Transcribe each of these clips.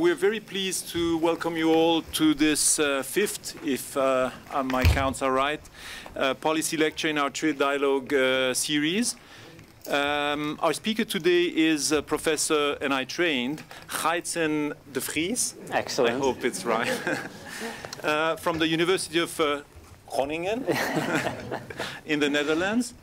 We're very pleased to welcome you all to this fifth, if my counts are right, policy lecture in our Trade Dialogue series. Our speaker today is Professor, and I trained, Gaaitzen de Vries. Excellent. I hope it's right. From the University of Groningen in the Netherlands.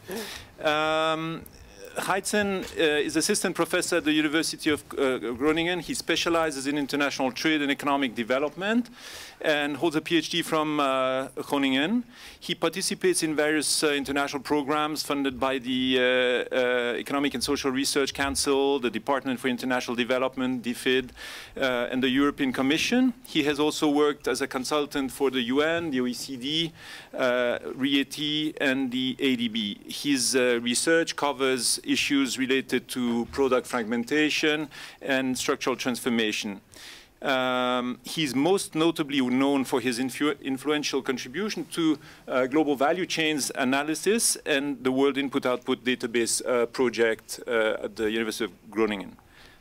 Gaaitzen is assistant professor at the University of Groningen. He specializes in international trade and economic development and holds a PhD from Groningen. He participates in various international programs funded by the Economic and Social Research Council, the Department for International Development, DFID, and the European Commission. He has also worked as a consultant for the UN, the OECD, RIET, and the ADB. His research covers issues related to product fragmentation and structural transformation. He's most notably known for his influential contribution to global value chains analysis and the World Input-Output Database project at the University of Groningen.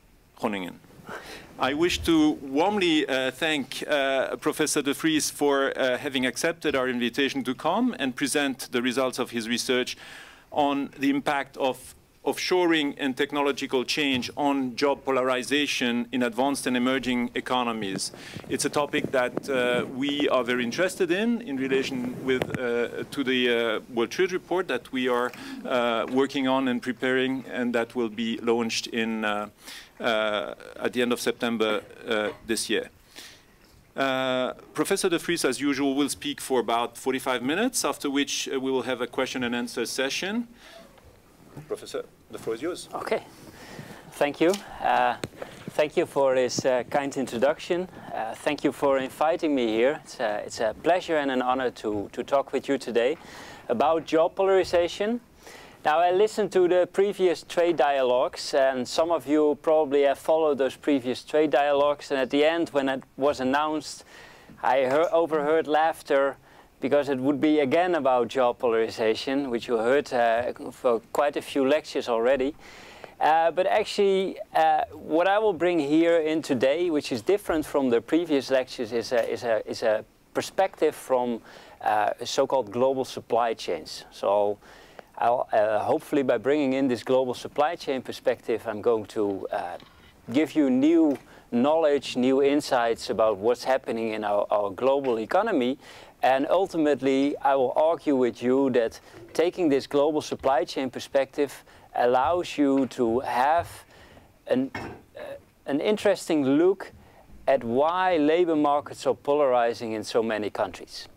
I wish to warmly thank Professor de Vries for having accepted our invitation to come and present the results of his research on the impact of offshoring and technological change on job polarization in advanced and emerging economies. It's a topic that we are very interested in relation with, to the World Trade Report that we are working on and preparing, and that will be launched in, at the end of September this year. Professor de Vries, as usual, will speak for about 45 minutes, after which we will have a question and answer session. Professor, the floor is yours. Okay, thank you. Thank you for this kind introduction. Thank you for inviting me here. It's a pleasure and an honor to talk with you today about job polarization. Now, I listened to the previous trade dialogues, and some of you probably have followed those previous trade dialogues, and at the end, when it was announced, I overheard laughter, because it would be again about job polarization, which you heard for quite a few lectures already. But actually, what I will bring here in today, which is different from the previous lectures, is a perspective from so-called global supply chains. So I'll, hopefully by bringing in this global supply chain perspective, I'm going to give you new knowledge, new insights about what's happening in our global economy. And ultimately, I will argue with you that taking this global supply chain perspective allows you to have an interesting look at why labor markets are polarizing in so many countries.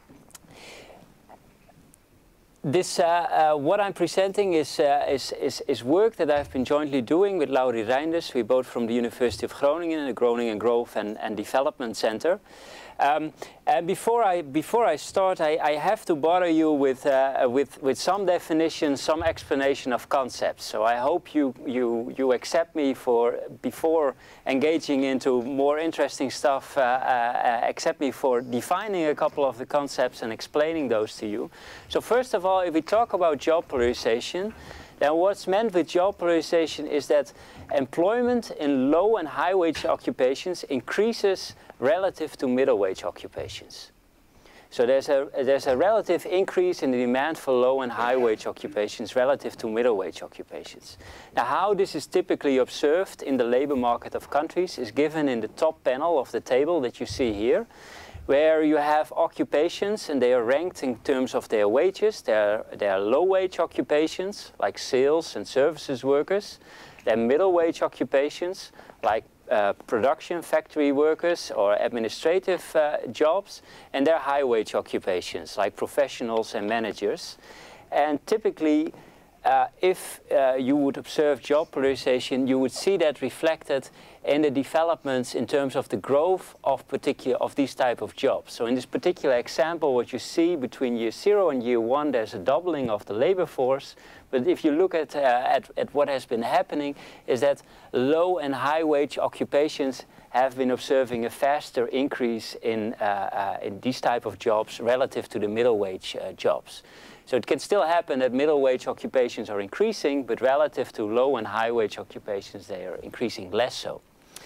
This, what I'm presenting is work that I've been jointly doing with Laurie Reinders. We're both from the University of Groningen, the Groningen Growth and Development Center. And before I start, I have to bother you with some definition, some explanation of concepts. So I hope you accept me for, before engaging into more interesting stuff, accept me for defining a couple of the concepts and explaining those to you. So first of all, if we talk about job polarization, then what's meant with job polarization is that employment in low and high wage occupations increases relative to middle wage occupations. So there's a relative increase in the demand for low and high wage occupations relative to middle wage occupations. Now, how this is typically observed in the labor market of countries is given in the top panel of the table that you see here, where you have occupations and they are ranked in terms of their wages. There are low wage occupations like sales and services workers. There are middle wage occupations like production factory workers or administrative jobs, and there are high wage occupations like professionals and managers. And typically, if you would observe job polarization, you would see that reflected in the developments in terms of the growth of these type of jobs. So in this particular example, what you see between year 0 and year 1, there's a doubling of the labor force. But if you look at what has been happening, is that low and high wage occupations have been observing a faster increase in these type of jobs relative to the middle wage jobs. So it can still happen that middle wage occupations are increasing, but relative to low and high wage occupations, they are increasing less so.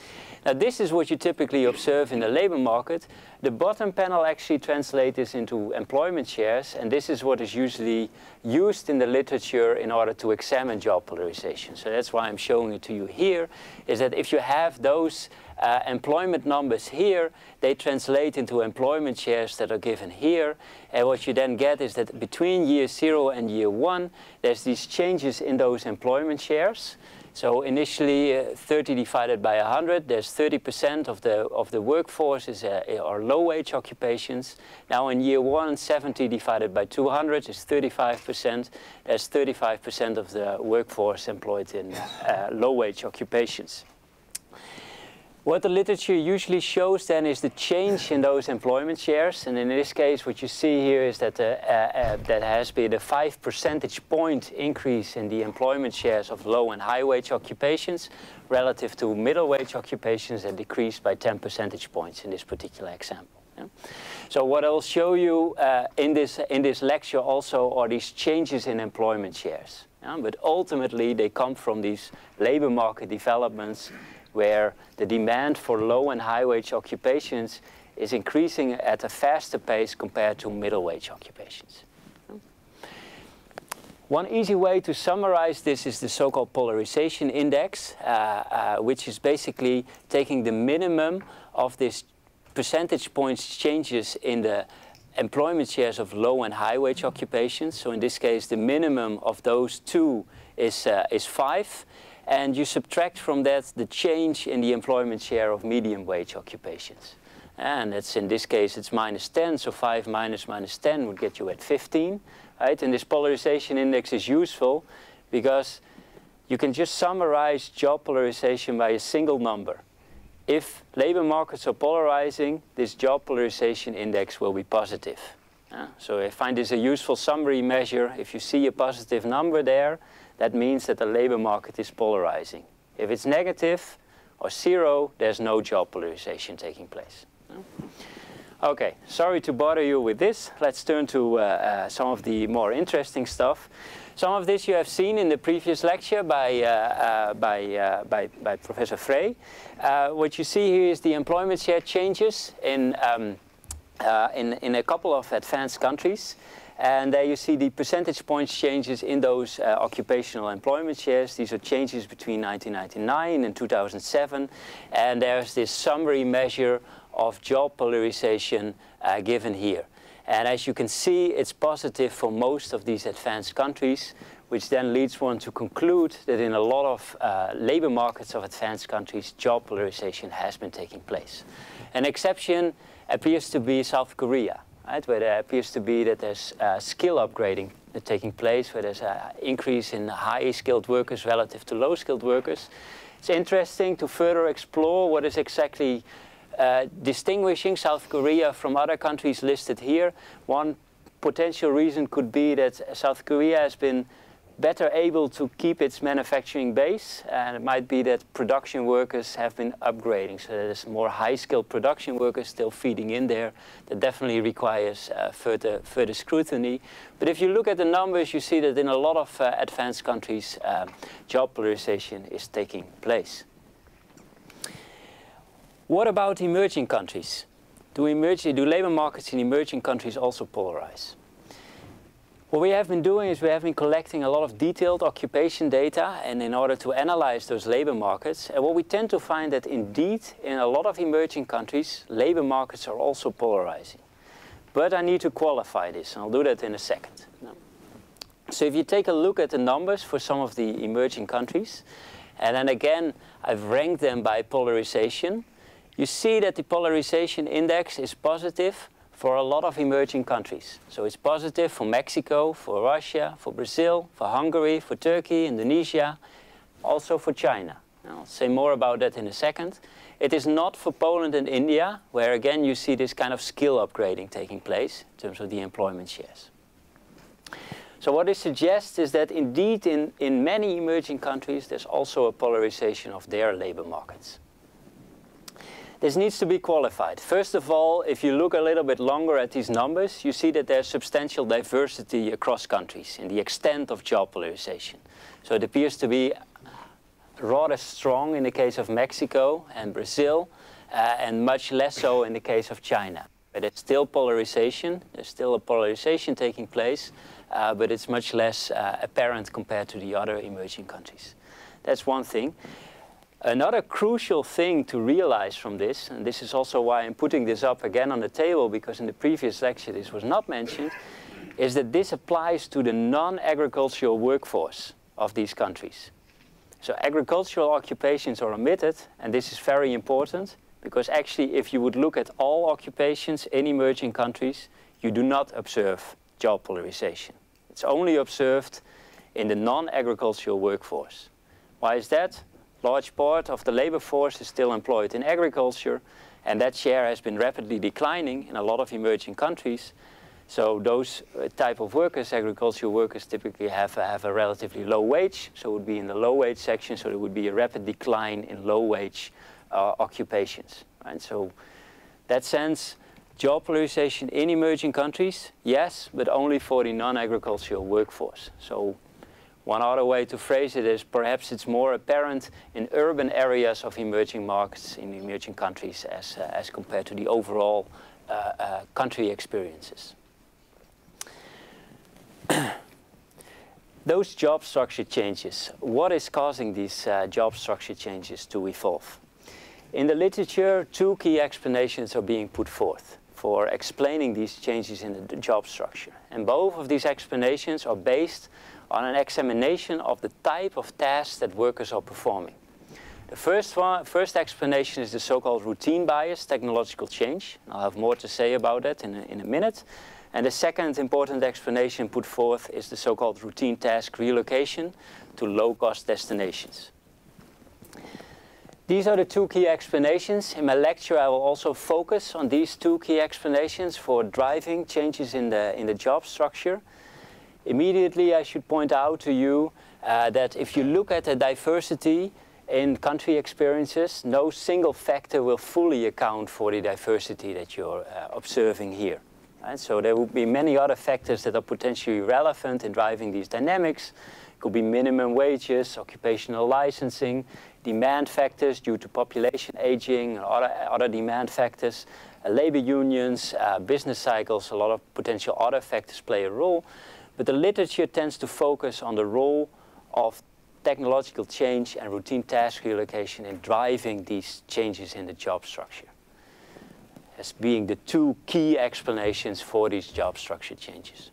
Now this is what you typically observe in the labor market. The bottom panel actually translates this into employment shares, and this is what is usually used in the literature in order to examine job polarization. So that's why I'm showing it to you here, is that if you have those employment numbers here, they translate into employment shares that are given here. And what you then get is that between year 0 and year 1, there's these changes in those employment shares. So initially 30 divided by 100, there's 30% of the workforce are low-wage occupations. Now in year 1, 70 divided by 200 is 35%. There's 35% of the workforce employed in low-wage occupations. What the literature usually shows then is the change in those employment shares. And in this case, what you see here is that that has been a 5 percentage point increase in the employment shares of low and high wage occupations relative to middle wage occupations that decreased by 10 percentage points in this particular example. Yeah? So what I'll show you in this lecture also are these changes in employment shares. Yeah? But ultimately, they come from these labor market developments where the demand for low and high wage occupations is increasing at a faster pace compared to middle wage occupations. One easy way to summarize this is the so-called polarization index, which is basically taking the minimum of this percentage points changes in the employment shares of low and high wage occupations. So in this case, the minimum of those two is 5. And you subtract from that the change in the employment share of medium wage occupations. And it's, in this case, it's -10, so 5 minus -10 would get you at 15. Right? And this polarization index is useful because you can just summarize job polarization by a single number. If labor markets are polarizing, this job polarization index will be positive. So I find this a useful summary measure. If you see a positive number there, that means that the labor market is polarizing. If it's negative or 0, there's no job polarization taking place. Okay, sorry to bother you with this. Let's turn to some of the more interesting stuff. Some of this you have seen in the previous lecture by Professor Frey. What you see here is the employment share changes in a couple of advanced countries. And there you see the percentage points changes in those occupational employment shares. These are changes between 1999 and 2007. And there's this summary measure of job polarization given here. And as you can see, it's positive for most of these advanced countries, which then leads one to conclude that in a lot of labor markets of advanced countries, job polarization has been taking place. An exception appears to be South Korea. Right, where there appears to be that there's skill upgrading taking place, where there's an increase in high-skilled workers relative to low-skilled workers. It's interesting to further explore what is exactly distinguishing South Korea from other countries listed here. One potential reason could be that South Korea has been better able to keep its manufacturing base, and it might be that production workers have been upgrading, so there's more high-skilled production workers still feeding in there. That definitely requires further scrutiny. But if you look at the numbers, you see that in a lot of advanced countries, job polarization is taking place. What about emerging countries? Do labor markets in emerging countries also polarize? What we have been doing is we have been collecting a lot of detailed occupation data, and in order to analyze those labor markets. And what we tend to find that indeed in a lot of emerging countries, labor markets are also polarizing. But I need to qualify this, and I'll do that in a second. So if you take a look at the numbers for some of the emerging countries, and then again I've ranked them by polarization, you see that the polarization index is positive for a lot of emerging countries. So it's positive for Mexico, for Russia, for Brazil, for Hungary, for Turkey, Indonesia, also for China. I'll say more about that in a second. It is not for Poland and India, where again you see this kind of skill upgrading taking place in terms of the employment shares. So what it suggests is that indeed in many emerging countries there's also a polarization of their labor markets. This needs to be qualified. First of all, if you look a little bit longer at these numbers, you see that there's substantial diversity across countries in the extent of job polarization. So it appears to be rather strong in the case of Mexico and Brazil, and much less so in the case of China. But it's still polarization. There's still a polarization taking place, but it's much less apparent compared to the other emerging countries. That's one thing. Another crucial thing to realize from this, and this is also why I'm putting this up again on the table, because in the previous lecture this was not mentioned, is that this applies to the non-agricultural workforce of these countries. So agricultural occupations are omitted, and this is very important, because actually if you would look at all occupations in emerging countries, you do not observe job polarization. It's only observed in the non-agricultural workforce. Why is that? Large part of the labor force is still employed in agriculture, and that share has been rapidly declining in a lot of emerging countries. So those type of workers, agricultural workers, typically have a relatively low wage, so it would be in the low wage section, so there would be a rapid decline in low wage occupations. Right? So in that sense, job polarization in emerging countries, yes, but only for the non-agricultural workforce. So one other way to phrase it is perhaps it's more apparent in urban areas of emerging markets in emerging countries as compared to the overall country experiences. Those job structure changes, what is causing these job structure changes to evolve? In the literature, two key explanations are being put forth for explaining these changes in the job structure. And both of these explanations are based on an examination of the type of tasks that workers are performing. The first explanation is the so-called routine bias, technological change. I'll have more to say about that in a minute. And the second important explanation put forth is the so-called routine task relocation to low-cost destinations. These are the two key explanations. In my lecture, I will also focus on these two key explanations for driving changes in the job structure. Immediately, I should point out to you that if you look at the diversity in country experiences, no single factor will fully account for the diversity that you're observing here. Right? So there will be many other factors that are potentially relevant in driving these dynamics. It could be minimum wages, occupational licensing, demand factors due to population aging, other demand factors, labor unions, business cycles, a lot of potential other factors play a role. But the literature tends to focus on the role of technological change and routine task relocation in driving these changes in the job structure as being the two key explanations for these job structure changes.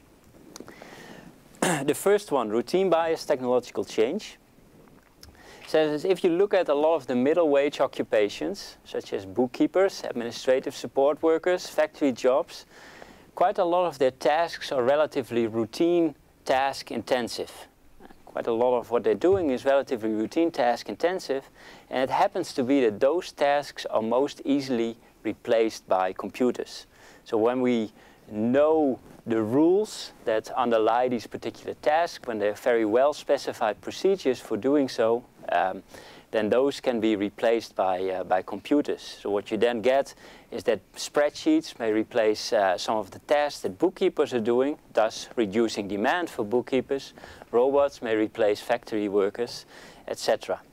The first one, routine bias technological change, says if you look at a lot of the middle wage occupations, such as bookkeepers, administrative support workers, factory jobs, quite a lot of their tasks are relatively routine task intensive. Quite a lot of what they're doing is relatively routine task intensive, and it happens to be that those tasks are most easily replaced by computers. So when we know the rules that underlie these particular tasks, when there are very well specified procedures for doing so, then those can be replaced by computers. So what you then get is that spreadsheets may replace some of the tasks that bookkeepers are doing, thus reducing demand for bookkeepers. Robots may replace factory workers, etc.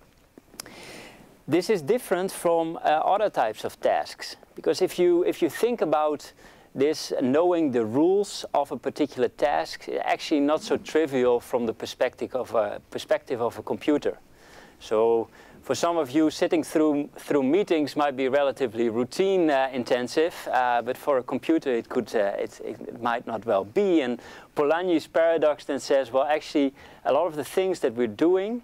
This is different from other types of tasks, because if you think about this, knowing the rules of a particular task, is actually not so trivial from the perspective of a computer. So for some of you, sitting through meetings might be relatively routine intensive, but for a computer it might not well be. And Polanyi's paradox then says, well, actually, a lot of the things that we're doing,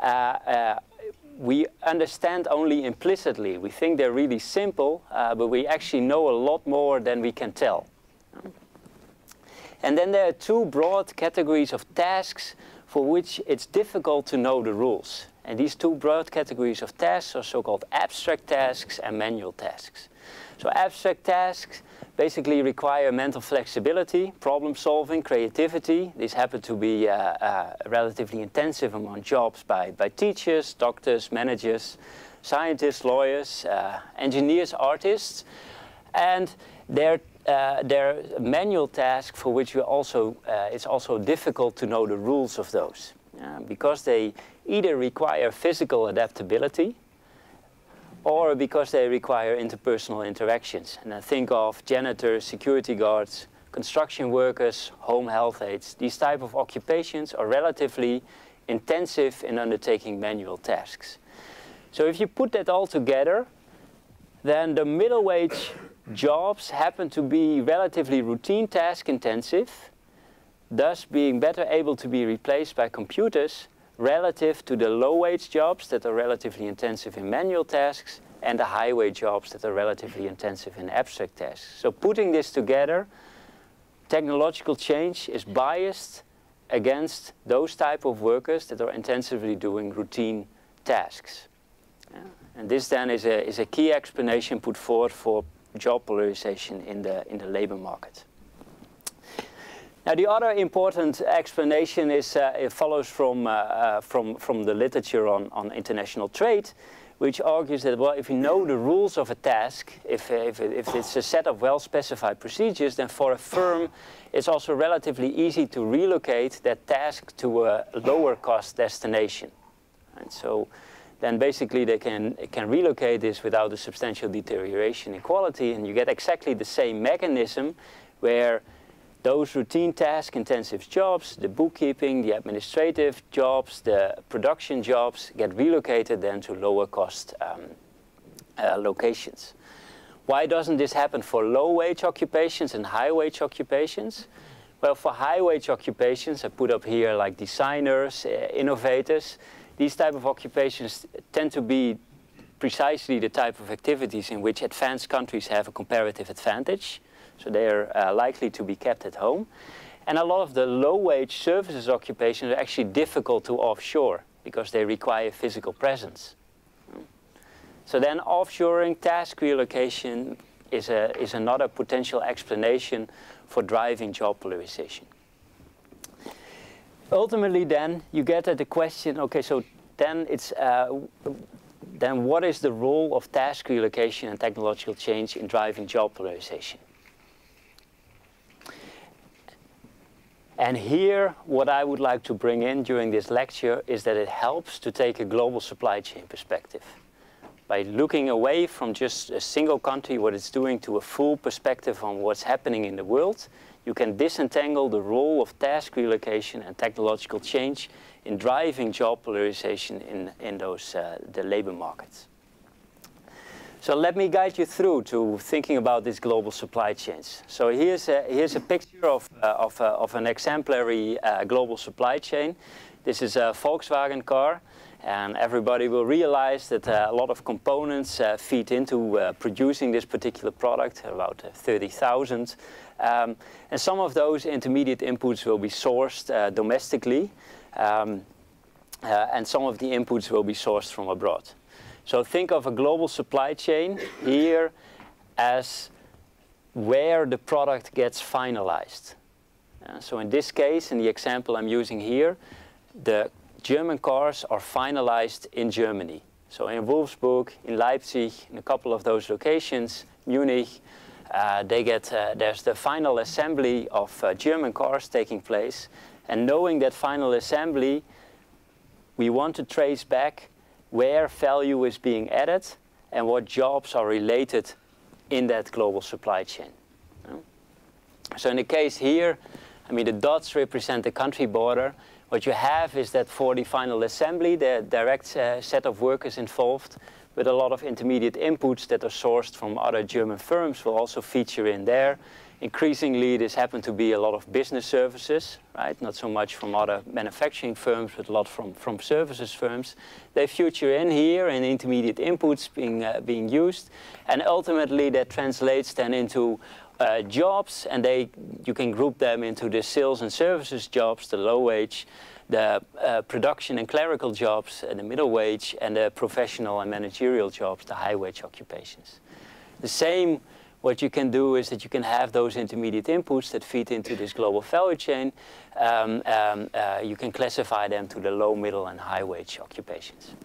we understand only implicitly. We think they're really simple, but we actually know a lot more than we can tell. And then there are two broad categories of tasks for which it's difficult to know the rules. And these two broad categories of tasks are so-called abstract tasks and manual tasks. So abstract tasks basically require mental flexibility, problem solving, creativity. These happen to be relatively intensive among jobs by teachers, doctors, managers, scientists, lawyers, engineers, artists. And they're manual tasks for which it's also difficult to know the rules of those. because they either require physical adaptability or because they require interpersonal interactions. And I think of janitors, security guards, construction workers, home health aides. These type of occupations are relatively intensive in undertaking manual tasks. So if you put that all together, then the middle wage jobs happen to be relatively routine task intensive, thus being better able to be replaced by computers relative to the low wage jobs that are relatively intensive in manual tasks and the high wage jobs that are relatively intensive in abstract tasks. So putting this together, technological change is biased against those type of workers that are intensively doing routine tasks. And this then is a key explanation put forward for job polarization in the labor market. Now the other important explanation is it follows from the literature on international trade, which argues that, well, if you know the rules of a task, if it's a set of well-specified procedures, then for a firm it's also relatively easy to relocate that task to a lower cost destination. And so then basically they can relocate this without a substantial deterioration in quality, and you get exactly the same mechanism where those routine task-intensive jobs, the bookkeeping, the administrative jobs, the production jobs, get relocated then to lower-cost locations. Why doesn't this happen for low-wage occupations and high-wage occupations? Well, for high-wage occupations, I put up here like designers, innovators. These type of occupations tend to be precisely the type of activities in which advanced countries have a comparative advantage. So they are likely to be kept at home. And a lot of the low-wage services occupations are actually difficult to offshore because they require physical presence. So then offshoring, task relocation is another potential explanation for driving job polarization. Ultimately then, you get at the question, okay, so then it's, then what is the role of task relocation and technological change in driving job polarization? And here, what I would like to bring in during this lecture is that it helps to take a global supply chain perspective. By looking away from just a single country, what it's doing, to a full perspective on what's happening in the world, you can disentangle the role of task relocation and technological change in driving job polarization in those, the labor markets. So let me guide you through to thinking about these global supply chains. So here's a picture of an exemplary global supply chain. This is a Volkswagen car, and everybody will realize that a lot of components feed into producing this particular product, about 30,000. And some of those intermediate inputs will be sourced domestically, and some of the inputs will be sourced from abroad. So think of a global supply chain here as where the product gets finalized. So in this case, in the example I'm using here, the German cars are finalized in Germany. So in Wolfsburg, in Leipzig, in a couple of those locations, Munich, there's the final assembly of German cars taking place. And knowing that final assembly, we want to trace back where value is being added and what jobs are related in that global supply chain. So in the case here, I mean, the dots represent the country border. What you have is that for the final assembly, the direct set of workers involved, with a lot of intermediate inputs that are sourced from other German firms will also feature in there. Increasingly, this happen to be a lot of business services, right? Not so much from other manufacturing firms, but a lot from services firms. They feature in here and intermediate inputs being used. And ultimately, that translates then into jobs, and you can group them into the sales and services jobs, the low wage, the production and clerical jobs, the middle wage, and the professional and managerial jobs, the high wage occupations. The same, what you can do is that you can have those intermediate inputs that feed into this global value chain. You can classify them to the low, middle, and high wage occupations.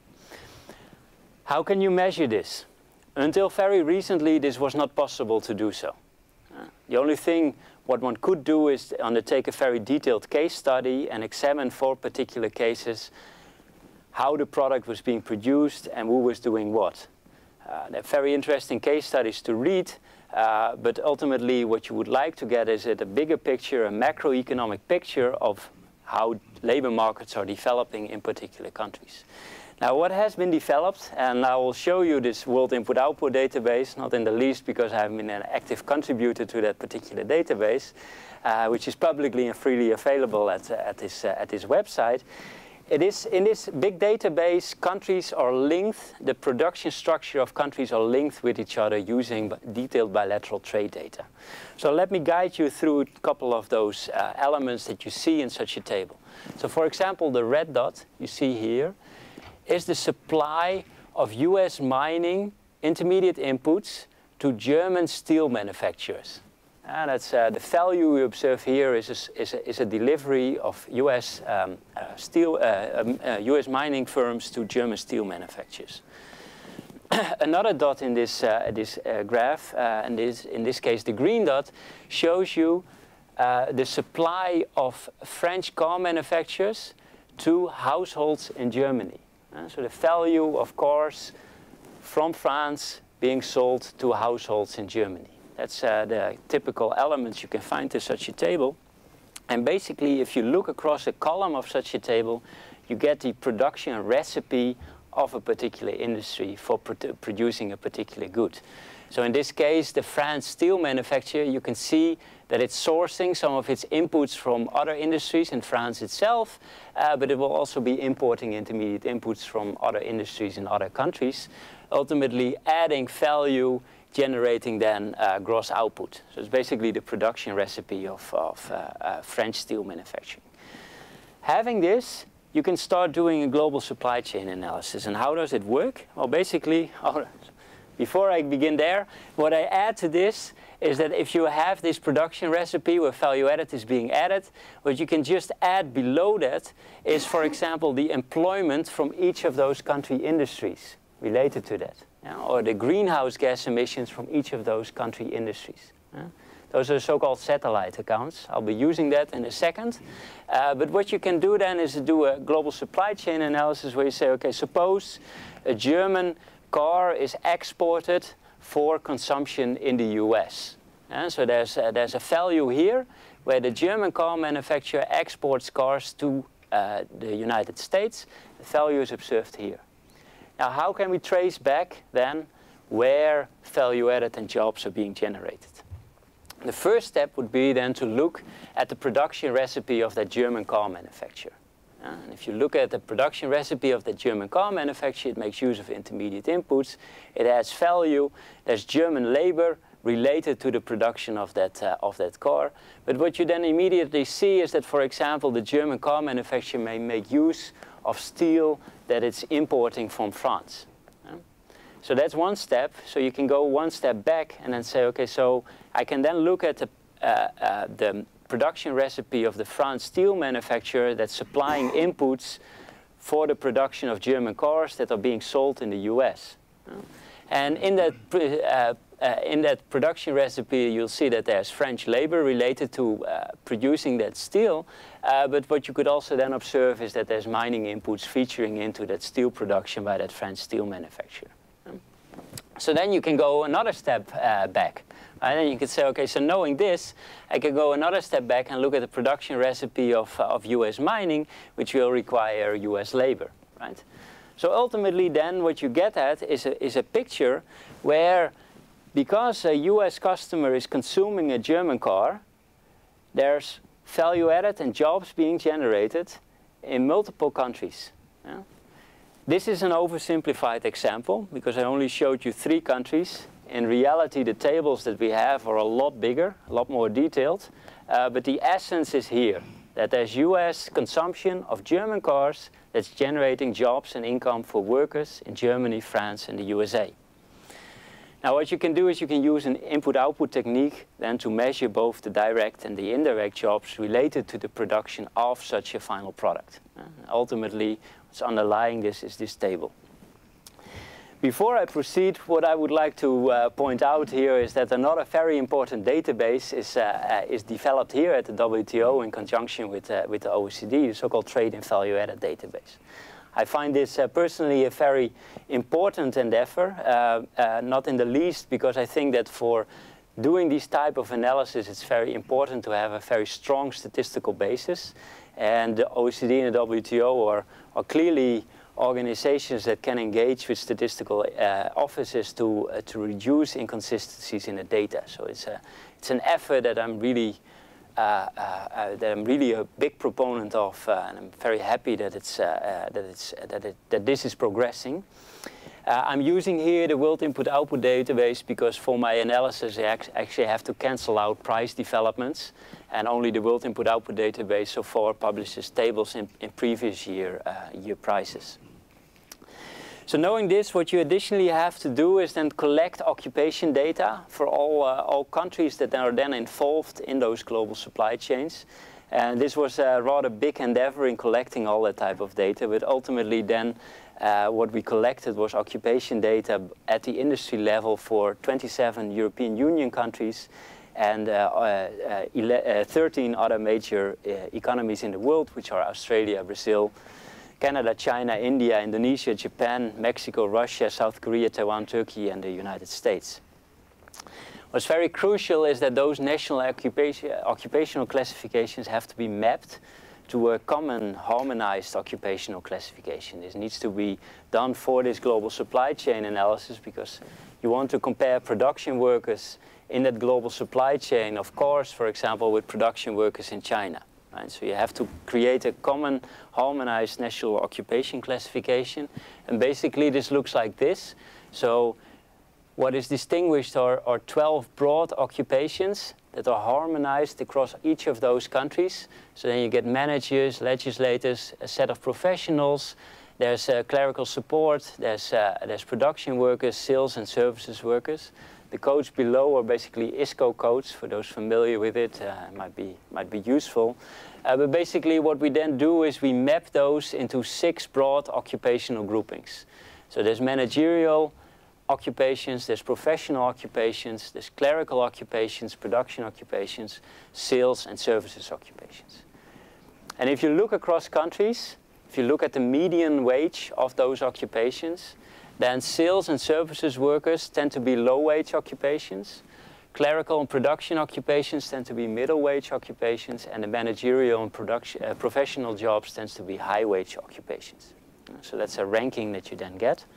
How can you measure this? Until very recently, this was not possible to do so. The only thing what one could do is undertake a very detailed case study and examine for particular cases how the product was being produced and who was doing what. They're very interesting case studies to read, but ultimately what you would like to get is a bigger picture, a macroeconomic picture of how labor markets are developing in particular countries. Now, what has been developed, and I will show you this World Input-Output database, not in the least because I've been an active contributor to that particular database, which is publicly and freely available at this website. It is, in this big database, countries are linked, the production structure of countries are linked with each other using detailed bilateral trade data. So let me guide you through a couple of those elements that you see in such a table. So for example, the red dot you see here is the supply of US mining intermediate inputs to German steel manufacturers. And that's the value we observe here is a delivery of US US mining firms to German steel manufacturers. Another dot in this graph, and in this case the green dot, shows you the supply of French car manufacturers to households in Germany. So the value of cars from France being sold to households in Germany. That's the typical elements you can find in such a table. And basically, if you look across a column of such a table, you get the production recipe of a particular industry for producing a particular good. So in this case, the France steel manufacturer, you can see that it's sourcing some of its inputs from other industries in France itself, but it will also be importing intermediate inputs from other industries in other countries, ultimately adding value, generating then gross output. So it's basically the production recipe of French steel manufacturing. Having this, you can start doing a global supply chain analysis. And how does it work? Well, basically, before I begin there, what I add to this is that if you have this production recipe where value added is being added, what you can just add below that is, for example, the employment from each of those country industries related to that, or the greenhouse gas emissions from each of those country industries. Those are so-called satellite accounts. I'll be using that in a second. But what you can do then is to do a global supply chain analysis where you say, okay, suppose a German car is exported for consumption in the US. So there's a value here where the German car manufacturer exports cars to the United States. The value is observed here. Now, how can we trace back then where value added and jobs are being generated? The first step would be then to look at the production recipe of that German car manufacturer. And if you look at the production recipe of the German car manufacturer, it makes use of intermediate inputs. It adds value. There's German labor related to the production of that car. But what you then immediately see is that, for example, the German car manufacturer may make use of steel that it's importing from France. So that's one step. So you can go one step back and then say, okay, so I can then look at the production recipe of the France steel manufacturer that's supplying inputs for the production of German cars that are being sold in the US. And in that production recipe, you'll see that there's French labor related to producing that steel. But what you could also then observe is that there's mining inputs featuring into that steel production by that French steel manufacturer. So then you can go another step back. And then you can say, okay, so knowing this, I can go another step back and look at the production recipe of US mining, which will require US labor, right? So ultimately then what you get at is a picture where, because a US customer is consuming a German car, there's value added and jobs being generated in multiple countries. Yeah? This is an oversimplified example because I only showed you 3 countries. In reality, the tables that we have are a lot bigger, a lot more detailed. But the essence is here, that there's US consumption of German cars that's generating jobs and income for workers in Germany, France, and the USA. Now, what you can do is you can use an input-output technique then to measure both the direct and the indirect jobs related to the production of such a final product. Ultimately, what's underlying this is this table. Before I proceed, what I would like to point out here is that another very important database is developed here at the WTO in conjunction with the OECD, the so-called Trade and Value Added database. I find this personally a very important endeavor, not in the least because I think that for doing these type of analysis, it's very important to have a very strong statistical basis. And the OECD and the WTO are clearly organizations that can engage with statistical offices to reduce inconsistencies in the data. So it's an effort that I'm really a big proponent of, and I'm very happy that this is progressing. I'm using here the World Input-Output database because for my analysis I actually have to cancel out price developments, and only the World Input-Output database so far publishes tables in previous year prices. So knowing this, what you additionally have to do is then collect occupation data for all countries that are then involved in those global supply chains. And this was a rather big endeavor in collecting all that type of data, but ultimately then what we collected was occupation data at the industry level for 27 European Union countries and 13 other major economies in the world, which are Australia, Brazil, Canada, China, India, Indonesia, Japan, Mexico, Russia, South Korea, Taiwan, Turkey, and the United States. What's very crucial is that those national occupational classifications have to be mapped to a common harmonized occupational classification. This needs to be done for this global supply chain analysis because you want to compare production workers in that global supply chain, of course, for example, with production workers in China. Right? So you have to create a common harmonized national occupation classification. And basically this looks like this. So what is distinguished are 12 broad occupations that are harmonized across each of those countries. So then you get managers, legislators, a set of professionals, there's clerical support, there's production workers, sales and services workers. The codes below are basically ISCO codes. For those familiar with it, might be useful. But basically what we then do is we map those into 6 broad occupational groupings. So there's managerial occupations, there's professional occupations, there's clerical occupations, production occupations, sales and services occupations. And if you look across countries, if you look at the median wage of those occupations, then sales and services workers tend to be low-wage occupations. Clerical and production occupations tend to be middle-wage occupations, and the managerial and professional jobs tends to be high-wage occupations. So that's a ranking that you then get.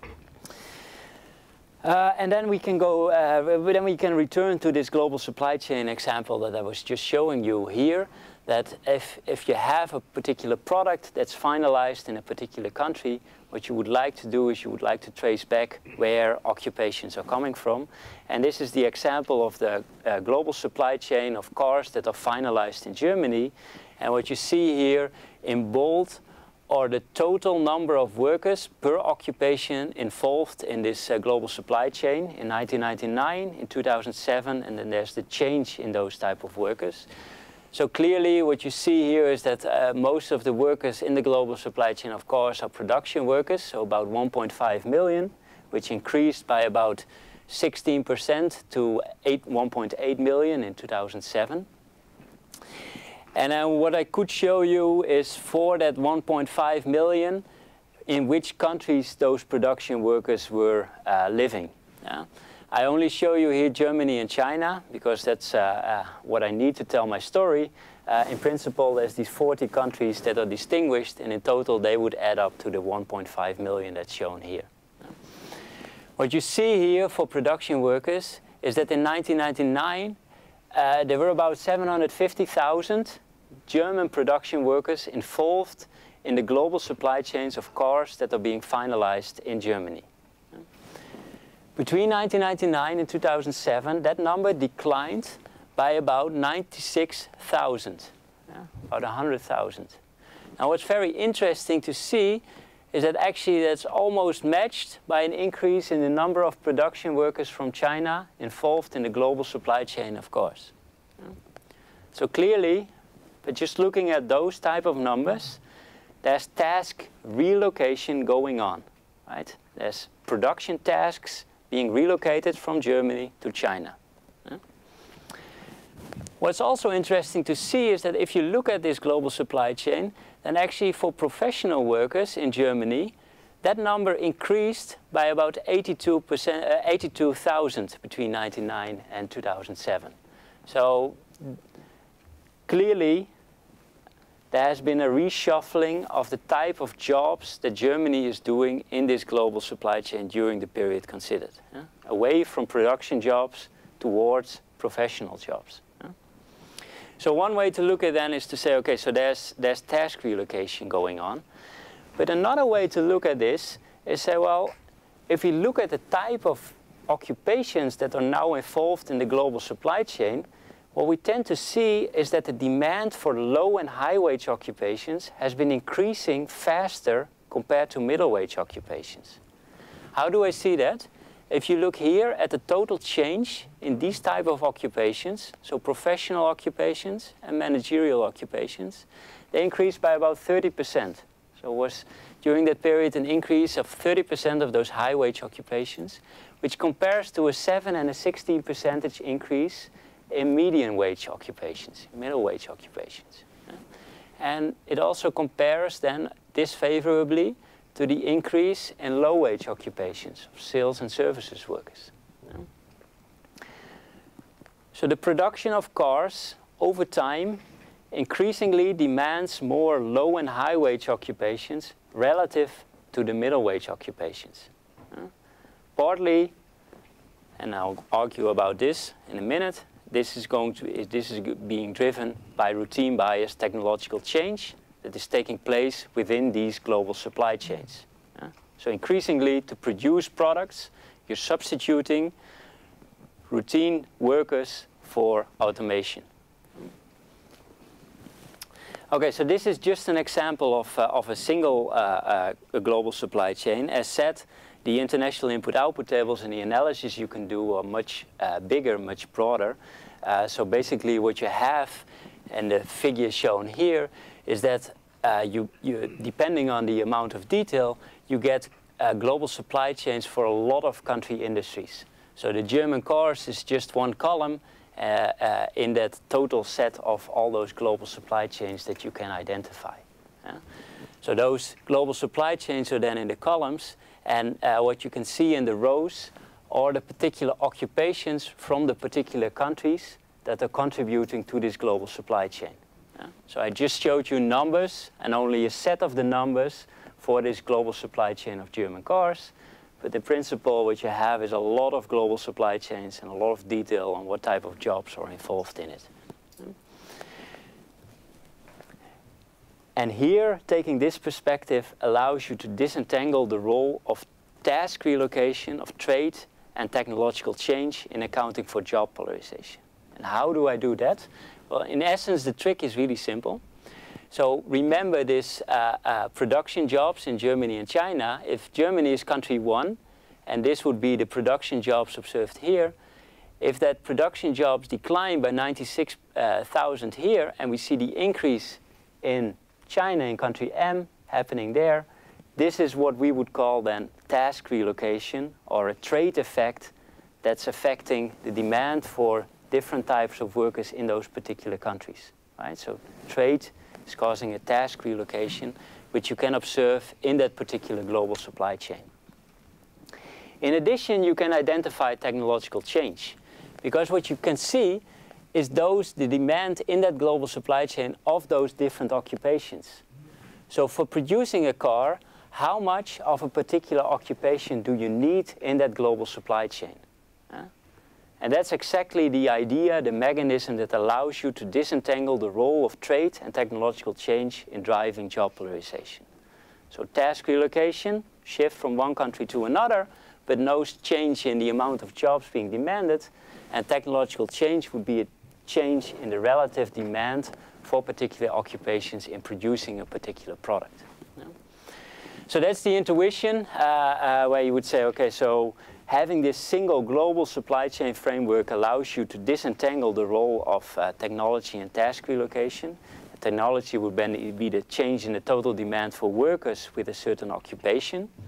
And then we can go. Then we can return to this global supply chain example that I was just showing you here. That if you have a particular product that's finalized in a particular country, what you would like to do is you would like to trace back where occupations are coming from. And this is the example of the global supply chain of cars that are finalized in Germany. And what you see here in bold are the total number of workers per occupation involved in this global supply chain in 1999, in 2007, and then there's the change in those type of workers. So clearly what you see here is that most of the workers in the global supply chain, of course, are production workers, so about 1.5 million, which increased by about 16% to 1.8 million in 2007. And then what I could show you is for that 1.5 million, in which countries those production workers were living. Yeah. I only show you here Germany and China because that's what I need to tell my story. In principle, there's these 40 countries that are distinguished, and in total they would add up to the 1.5 million that's shown here. What you see here for production workers is that in 1999 there were about 750,000 German production workers involved in the global supply chains of cars that are being finalized in Germany. Between 1999 and 2007, that number declined by about 96,000, about 100,000. Now what's very interesting to see is that actually that's almost matched by an increase in the number of production workers from China involved in the global supply chain of cars. So clearly, but just looking at those type of numbers, there's task relocation going on, right? There's production tasks being relocated from Germany to China. What's also interesting to see is that if you look at this global supply chain, then actually for professional workers in Germany, that number increased by about 82,000 between 1999 and 2007. So clearly, there has been a reshuffling of the type of jobs that Germany is doing in this global supply chain during the period considered. Away from production jobs towards professional jobs. So one way to look at then is to say, okay, so there's task relocation going on. But another way to look at this is say, well, if we look at the type of occupations that are now involved in the global supply chain, what we tend to see is that the demand for low and high wage occupations has been increasing faster compared to middle wage occupations. How do I see that? If you look here at the total change in these type of occupations, so professional occupations and managerial occupations, they increased by about 30%. So it was during that period an increase of 30% of those high wage occupations, which compares to a 7 and a 16% increase in median wage occupations, middle wage occupations. And it also compares then disfavorably to the increase in low wage occupations of sales and services workers. So the production of cars over time increasingly demands more low and high wage occupations relative to the middle wage occupations. Partly, and I'll argue about this in a minute, this is being driven by routine bias technological change that is taking place within these global supply chains. So increasingly, to produce products, you're substituting routine workers for automation. Okay, so this is just an example of a single global supply chain. As said, the international input-output tables and the analysis you can do are much bigger, much broader. So basically what you have, and the figure shown here, is that you depending on the amount of detail, you get global supply chains for a lot of country industries. So the German cars is just one column in that total set of all those global supply chains that you can identify. So those global supply chains are then in the columns, and what you can see in the rows are the particular occupations from the particular countries that are contributing to this global supply chain. So I just showed you numbers, and only a set of the numbers for this global supply chain of German cars. But the principle what you have is a lot of global supply chains and a lot of detail on what type of jobs are involved in it. And here, taking this perspective allows you to disentangle the role of task relocation, of trade and technological change in accounting for job polarization. And how do I do that? Well, in essence, the trick is really simple. So remember this production jobs in Germany and China. If Germany is country 1, and this would be the production jobs observed here, if that production jobs decline by 96,000 here, and we see the increase in China in country M happening there, this is what we would call then task relocation, or a trade effect that's affecting the demand for different types of workers in those particular countries. Right? So trade is causing a task relocation, which you can observe in that particular global supply chain. In addition, you can identify technological change, because what you can see is the demand in that global supply chain of those different occupations. So for producing a car, how much of a particular occupation do you need in that global supply chain? And that's exactly the idea, the mechanism that allows you to disentangle the role of trade and technological change in driving job polarization. So task relocation, shift from one country to another, but no change in the amount of jobs being demanded. And technological change would be a change in the relative demand for particular occupations in producing a particular product. So that's the intuition where you would say, okay, so having this single global supply chain framework allows you to disentangle the role of technology and task relocation. Technology would be the change in the total demand for workers with a certain occupation.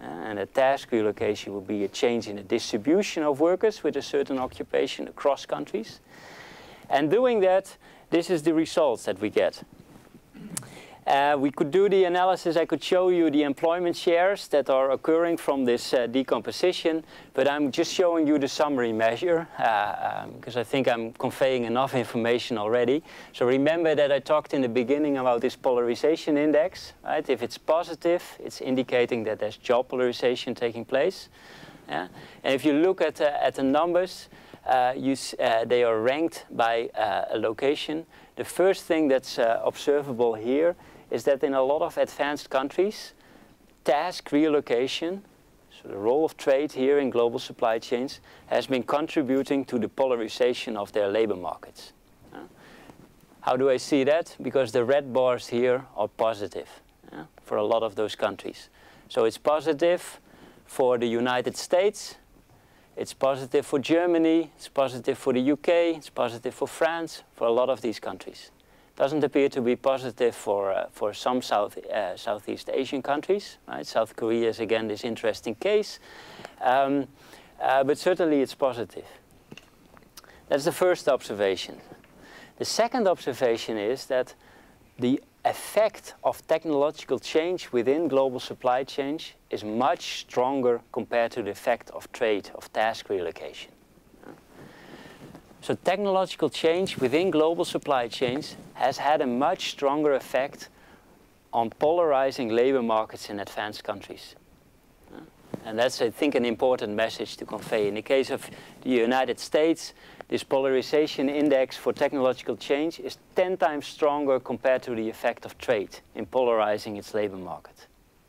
And a task relocation would be a change in the distribution of workers with a certain occupation across countries. And doing that, this is the results that we get. We could do the analysis. I could show you the employment shares that are occurring from this decomposition, but I'm just showing you the summary measure because I think I'm conveying enough information already. So remember that I talked in the beginning about this polarization index, right? If it's positive, it's indicating that there's job polarization taking place. Yeah? And if you look at the numbers, they are ranked by a location. The first thing that's observable here is that in a lot of advanced countries, task relocation, so the role of trade here in global supply chains, has been contributing to the polarization of their labor markets. How do I see that? Because the red bars here are positive for a lot of those countries. So it's positive for the United States, it's positive for Germany, it's positive for the UK, it's positive for France, for a lot of these countries. Doesn't appear to be positive for some Southeast Asian countries. Right? South Korea is again this interesting case, but certainly it's positive. That's the first observation. The second observation is that the effect of technological change within global supply chains is much stronger compared to the effect of trade, of task relocation. So technological change within global supply chains has had a much stronger effect on polarizing labor markets in advanced countries. And that's, I think, an important message to convey. In the case of the United States, this polarization index for technological change is 10 times stronger compared to the effect of trade in polarizing its labor market.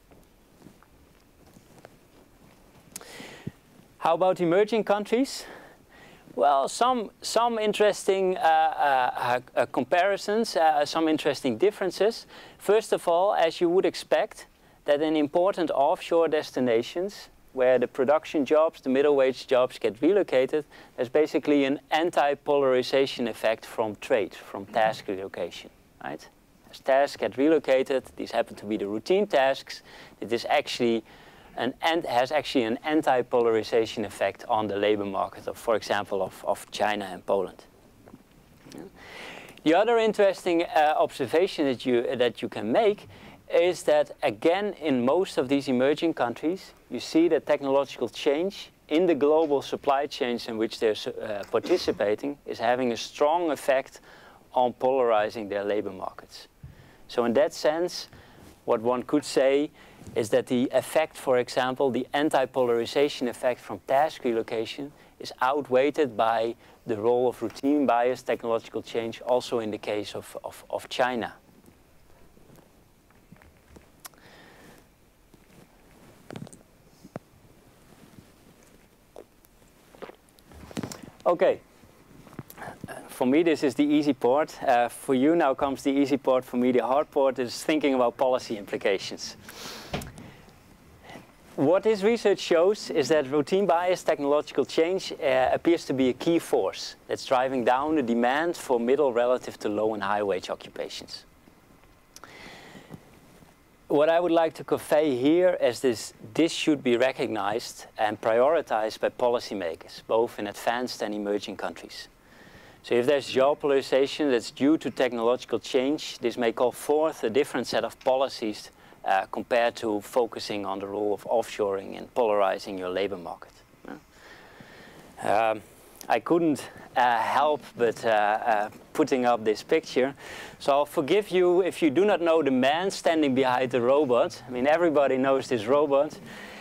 How about emerging countries? Well, some interesting comparisons, some interesting differences. First of all, as you would expect, that in important offshore destinations where the production jobs, the middle wage jobs get relocated, there's basically an anti-polarization effect from trade, from task relocation, right? As tasks get relocated, these happen to be the routine tasks, it is actually has actually an anti-polarization effect on the labor market of, for example, of China and Poland. Yeah. The other interesting observation that you can make is that, again, in most of these emerging countries, you see that technological change in the global supply chains in which they're participating is having a strong effect on polarizing their labor markets. So in that sense, what one could say is that the effect, for example, the anti-polarization effect from task relocation is outweighed by the role of routine bias technological change, also in the case of China. Okay, for me this is the easy part. For you now comes the easy part. For me the hard part is thinking about policy implications. What this research shows is that routine bias technological change appears to be a key force that's driving down the demand for middle relative to low and high wage occupations. What I would like to convey here is this should be recognized and prioritized by policymakers, both in advanced and emerging countries. So if there's job polarization that's due to technological change, this may call forth a different set of policies compared to focusing on the role of offshoring and polarizing your labor market. I couldn't help but putting up this picture. So I'll forgive you if you do not know the man standing behind the robot. I mean, everybody knows this robot.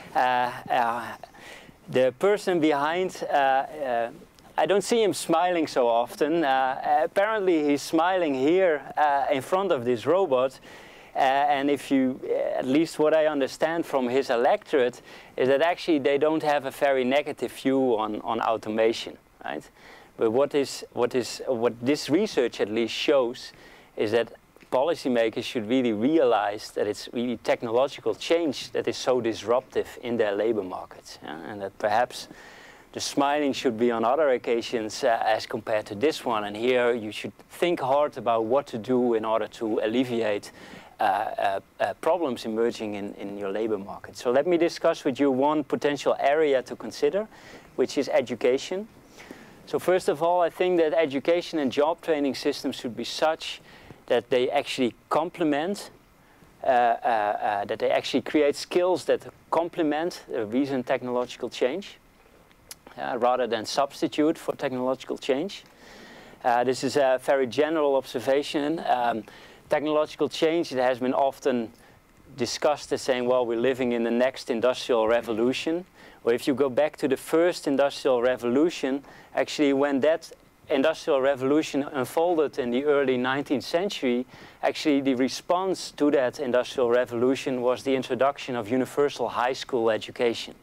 The person behind, I don't see him smiling so often. Apparently he's smiling here in front of this robot. And if you, at least what I understand from his electorate, is that actually they don't have a very negative view on automation, right? But what this research at least shows is that policymakers should really realize that it's really technological change that is so disruptive in their labor markets, yeah? And that perhaps the smiling should be on other occasions as compared to this one. And here you should think hard about what to do in order to alleviate problems emerging in your labor market. So let me discuss with you one potential area to consider, which is education. So first of all, I think that education and job training systems should be such that they actually complement, that they actually create skills that complement the recent technological change, rather than substitute for technological change. This is a very general observation. Technological change, it has been often discussed as saying, well, we're living in the next industrial revolution. Well, if you go back to the first industrial revolution, actually when that industrial revolution unfolded in the early 19th century, actually the response to that industrial revolution was the introduction of universal high school education.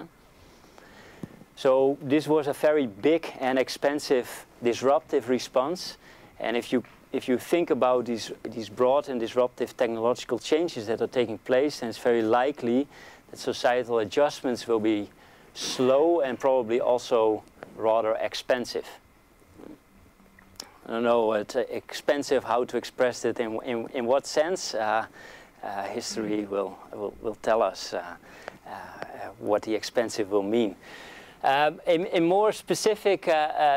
So this was a very big and expensive disruptive response. And if you think about these broad and disruptive technological changes that are taking place, then it's very likely that societal adjustments will be slow and probably also rather expensive. I don't know, it's expensive, how to express it in what sense. History will tell us what the expensive will mean. More specifically,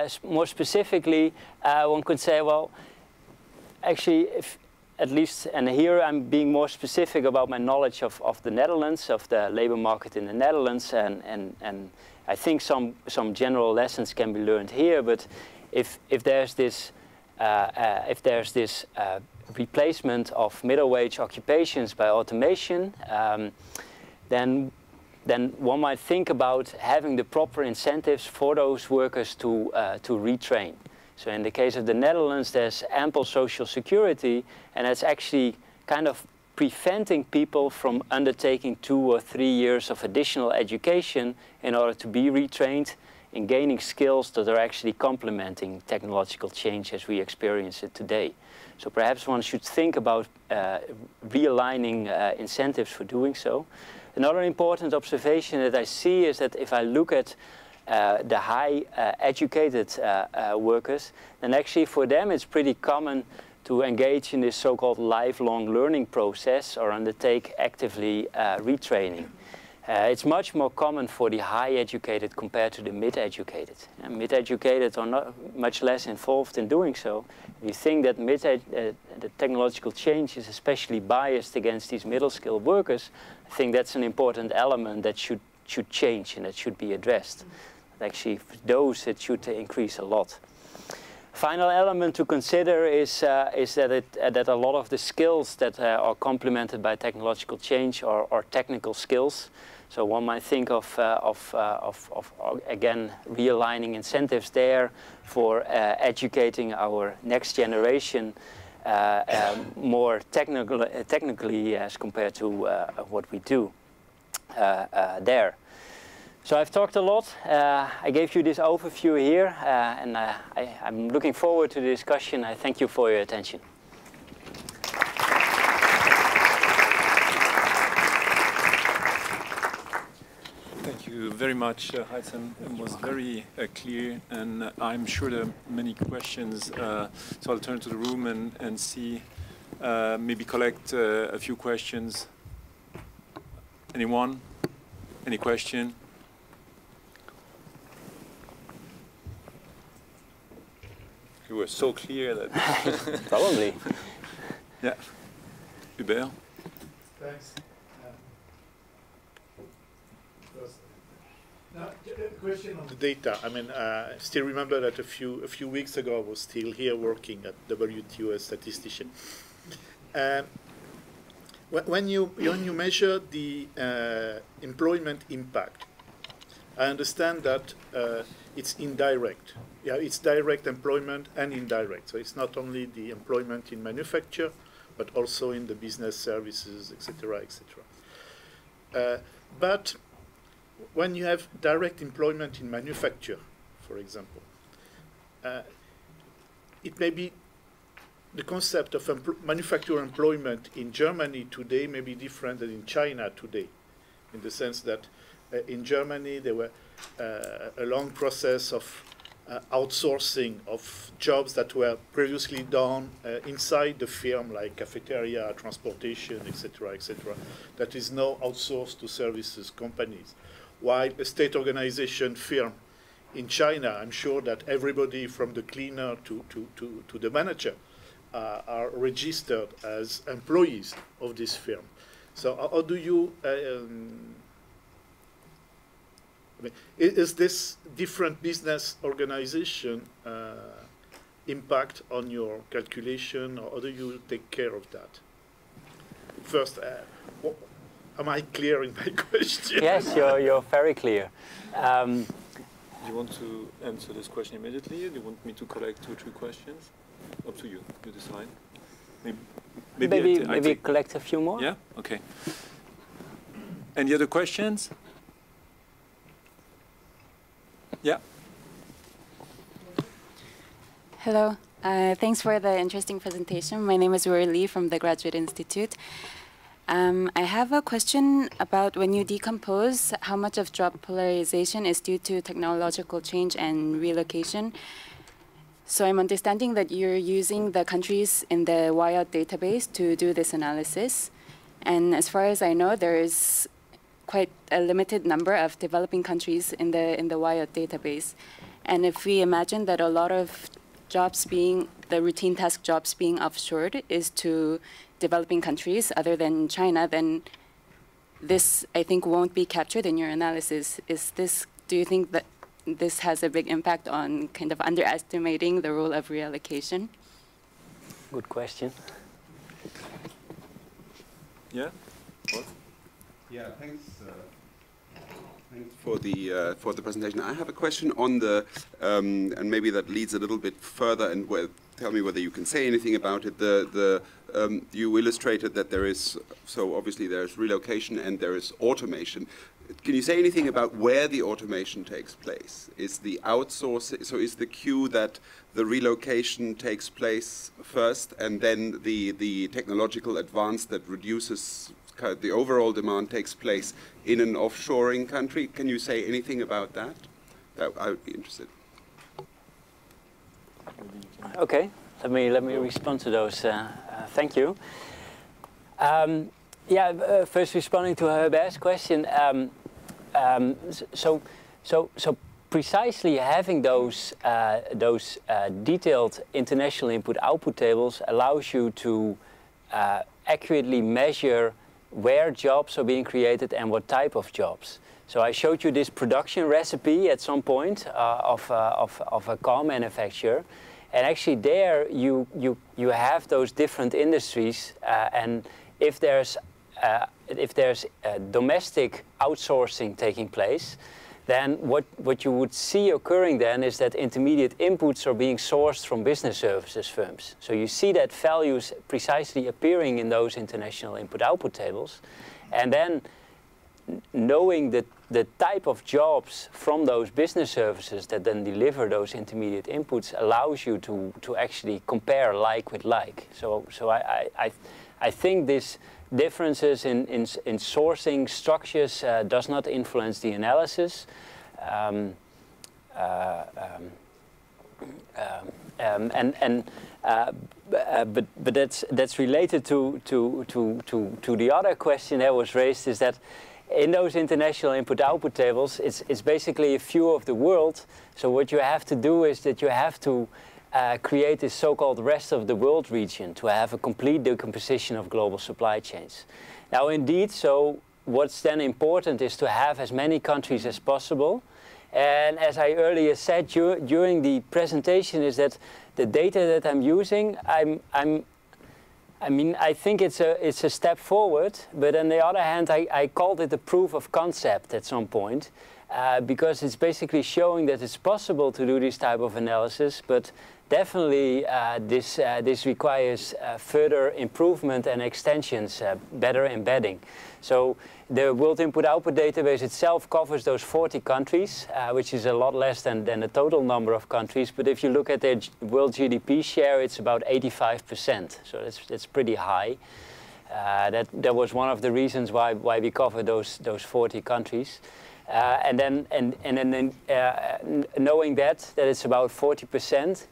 one could say, well, actually, if at least, and here I'm being more specific about my knowledge of the Netherlands, of the labor market in the Netherlands, and I think some general lessons can be learned here. But if there's this replacement of middle wage occupations by automation, then one might think about having the proper incentives for those workers to retrain. So in the case of the Netherlands, there's ample social security, and it's actually kind of preventing people from undertaking 2 or 3 years of additional education in order to be retrained in gaining skills that are actually complementing technological change as we experience it today. So perhaps one should think about realigning incentives for doing so. Another important observation that I see is that if I look at the high educated workers, then actually for them it's pretty common to engage in this so-called lifelong learning process or undertake actively retraining. It's much more common for the high educated compared to the mid-educated. Mid-educated are not much less involved in doing so. If you think that the technological change is especially biased against these middle-skilled workers, I think that's an important element that should change and that should be addressed. But actually, for those, it should increase a lot. Final element to consider is that a lot of the skills that are complemented by technological change are technical skills. So one might think of again, realigning incentives there for educating our next generation more technically as compared to what we do there. So I've talked a lot. I gave you this overview here, and I'm looking forward to the discussion. I thank you for your attention. Thank you very much, Gaaitzen. It was very clear, and I'm sure there are many questions. So I'll turn to the room and see, maybe collect a few questions. Anyone? Any question? You were so clear that... Probably. Yeah. Hubert? Thanks. Now, a question on the data. I mean, I still remember that a few weeks ago I was still here working at WTO as statistician. When you measure the employment impact, I understand that it's indirect. Yeah, it's direct employment and indirect. So it's not only the employment in manufacture, but also in the business services, etc., etc. But when you have direct employment in manufacture, for example, it may be the concept of manufacturer employment in Germany today may be different than in China today, in the sense that in Germany there were a long process of outsourcing of jobs that were previously done inside the firm, like cafeteria, transportation, etc., that is now outsourced to services companies. While a state organization firm in China, I'm sure that everybody from the cleaner to the manager are registered as employees of this firm. So how do you, is this different business organization impact on your calculation, or how do you take care of that? First, am I clear in my question? Yes, you're very clear. Do you want to answer this question immediately? Do you want me to collect 2 or 3 questions? Up to you. You decide. Maybe collect a few more? Yeah? Okay. Any other questions? Yeah. Hello. Thanks for the interesting presentation. My name is Rory Lee from the Graduate Institute. I have a question about when you decompose how much of job polarization is due to technological change and relocation. So I'm understanding that you're using the countries in the WIOT database to do this analysis. And as far as I know, there is quite a limited number of developing countries in the WIOT database. And if we imagine that a lot of jobs the routine task jobs being offshored is to developing countries other than China, then this, I think, won't be captured in your analysis. Do you think that this has a big impact on kind of underestimating the role of reallocation? Good question. Yeah? What? Yeah, thanks. Thanks for the presentation. I have a question on the, and maybe that leads a little bit further, and tell me whether you can say anything about it. You illustrated that there is, so obviously there's relocation and there is automation. Can you say anything about where the automation takes place? Is the outsourcing, so is the queue that the relocation takes place first and then the technological advance that reduces the overall demand takes place in an offshoring country? Can you say anything about that? I would be interested. Okay, let me respond to those. Thank you. First responding to Herbert's question. So precisely having those detailed international input-output tables allows you to accurately measure where jobs are being created and what type of jobs. So I showed you this production recipe at some point of a car manufacturer, and actually there you have those different industries, and if there's domestic outsourcing taking place, then what you would see occurring then is that intermediate inputs are being sourced from business services firms. So you see that values precisely appearing in those international input-output tables, and then knowing the type of jobs from those business services that then deliver those intermediate inputs allows you to actually compare like with like. So I think this differences in sourcing structures does not influence the analysis. But that's related to the other question that was raised, is that in those international input-output tables, it's basically a view of the world. So what you have to do is that you have to create this so-called rest of the world region to have a complete decomposition of global supply chains. Now, indeed, so what's then important is to have as many countries as possible. And as I earlier said during the presentation, is that the data that I'm using, I mean, I think it's a step forward, but on the other hand, I called it a proof of concept at some point, because it's basically showing that it's possible to do this type of analysis, but definitely this requires further improvement and extensions, better embedding. So the World Input-Output Database itself covers those 40 countries, which is a lot less than the total number of countries. But if you look at their world GDP share, it's about 85%. So that's pretty high. That was one of the reasons why we cover those 40 countries. And then knowing that it's about 40%.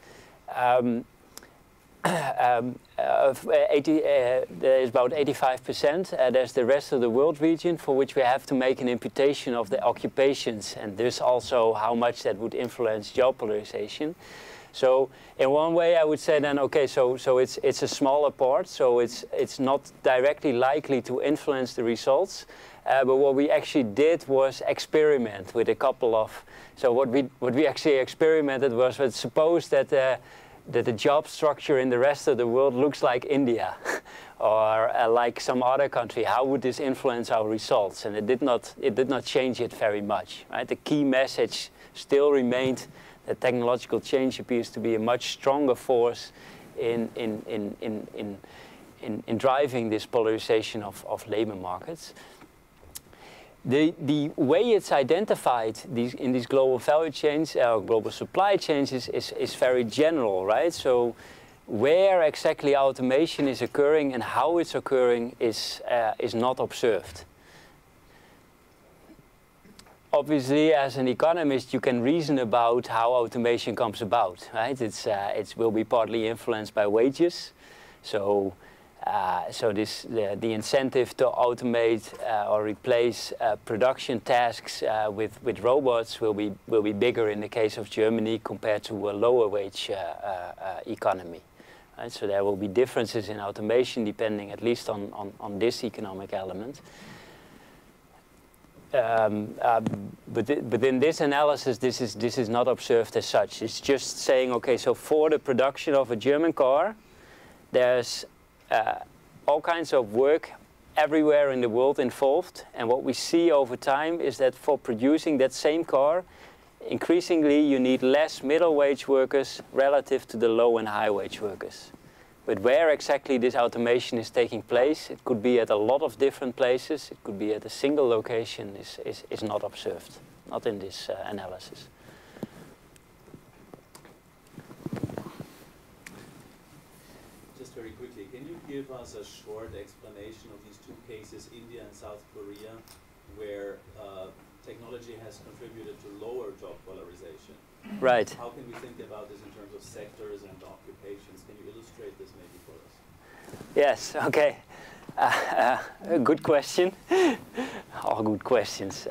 There's about 85%. There's the rest of the world region for which we have to make an imputation of the occupations, and there's also how much that would influence job polarization. So in one way I would say then, okay, so it's a smaller part, so it's not directly likely to influence the results. But what we actually did was experiment with a couple of, so what we actually experimented was, let's suppose that the job structure in the rest of the world looks like India or like some other country. How would this influence our results? And it did not change it very much. Right? The key message still remained that technological change appears to be a much stronger force in driving this polarization of labor markets. The way it's identified in these global value chains, global supply chains, is very general, right? So where exactly automation is occurring and how it's occurring is not observed. Obviously, as an economist, you can reason about how automation comes about, right? It will be partly influenced by wages. So the incentive to automate or replace production tasks with robots will be bigger in the case of Germany compared to a lower wage economy. Right? So there will be differences in automation depending at least on this economic element. But in this analysis, this is not observed as such. It's just saying, okay, so for the production of a German car, there's all kinds of work everywhere in the world involved. And what we see over time is that for producing that same car, increasingly you need less middle wage workers relative to the low and high wage workers. But where exactly this automation is taking place, it could be at a lot of different places, it could be at a single location, is not observed, not in this analysis. Just very quickly, can you give us a short explanation of these two cases, India and South Korea, where technology has contributed to lower job polarization? Right. How can we think about this in terms of sectors and occupations? Can you illustrate this maybe for us? Yes, okay. Good question. All good questions.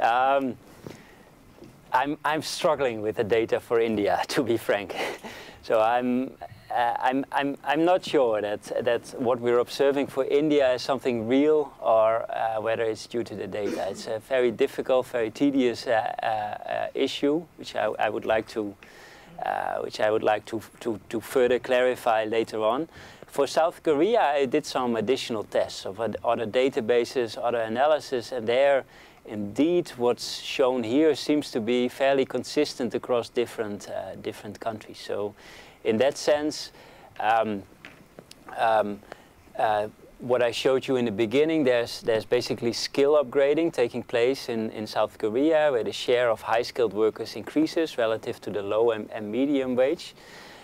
I'm struggling with the data for India, to be frank. So I'm not sure that what we're observing for India is something real or whether it's due to the data. It's a very difficult, very tedious issue, which I would like to further clarify later on. For South Korea, I did some additional tests of other databases, other analysis, and there, indeed, what's shown here seems to be fairly consistent across different countries. So, in that sense, what I showed you in the beginning, there's basically skill upgrading taking place in South Korea, where the share of high-skilled workers increases relative to the low and medium wage.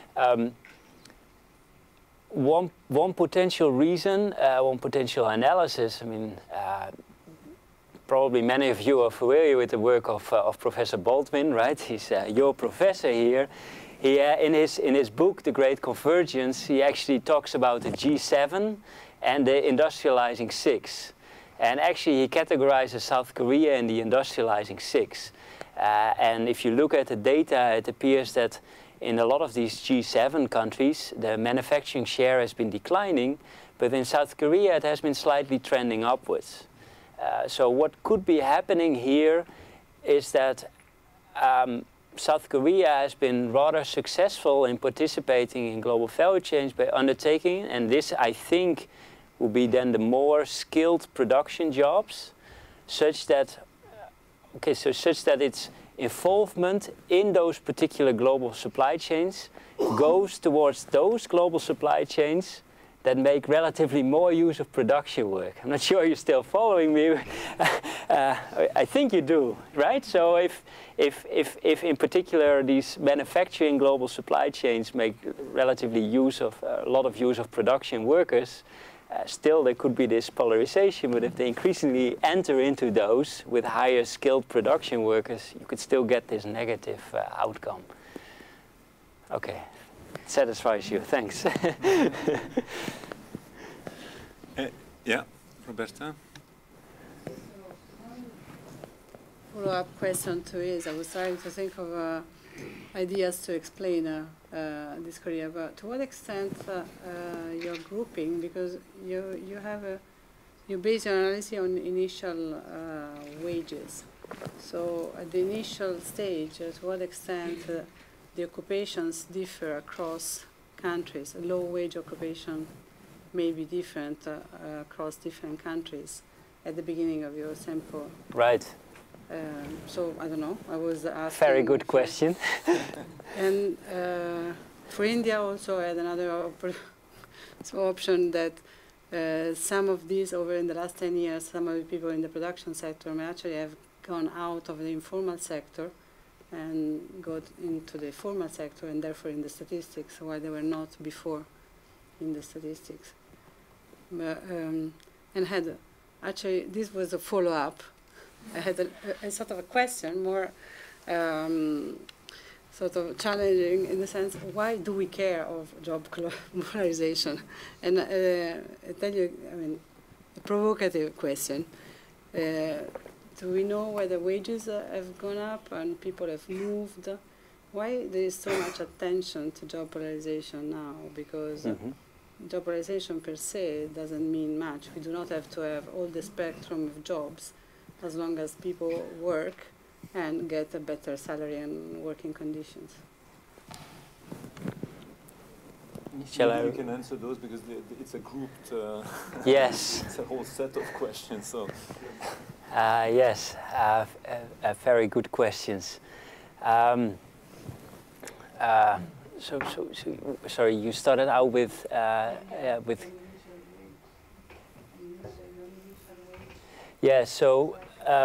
One potential reason, one potential analysis, I mean, probably many of you are familiar with the work of Professor Baldwin, right? He's your professor here. He, in his book, The Great Convergence, he actually talks about the G7 and the industrializing six. And actually, he categorizes South Korea in the industrializing six. And if you look at the data, it appears that in a lot of these G7 countries, the manufacturing share has been declining, but in South Korea, it has been slightly trending upwards. So what could be happening here is that South Korea has been rather successful in participating in global value chains by undertaking, and this, I think, will be then the more skilled production jobs, such that, such that its involvement in those particular global supply chains goes towards those global supply chains that make relatively more use of production work. I'm not sure you're still following me. I think you do, right? So if in particular these manufacturing global supply chains make relatively a lot of use of production workers, Still, there could be this polarization, but if they increasingly enter into those with higher skilled production workers, you could still get this negative outcome. Okay, satisfies you, thanks. Yeah, Roberta? Follow-up question to is, I was trying to think of ideas to explain this career, but to what extent you're grouping, because you base your analysis on initial wages. So at the initial stage, to what extent the occupations differ across countries? A low-wage occupation may be different across different countries at the beginning of your sample. Right. So I don't know. I was asking. Very good question. And for India also, I had another option that some of these over in the last 10 years, some of the people in the production sector may actually have gone out of the informal sector and got into the formal sector and therefore in the statistics, while they were not before in the statistics. But, and had actually, this was a follow-up. I had a sort of a question, more sort of challenging in the sense, why do we care of job polarization? And I tell you, I mean, a provocative question. Do we know whether wages have gone up and people have moved? Why there is so much attention to job polarization now? Because job polarization per se doesn't mean much. We do not have to have all the spectrum of jobs, as long as people work and get a better salary and working conditions. Shall I? You can answer those because it's a grouped. Yes. It's a whole set of questions. So. Yes, very good questions. Sorry, you started out with. Yeah. So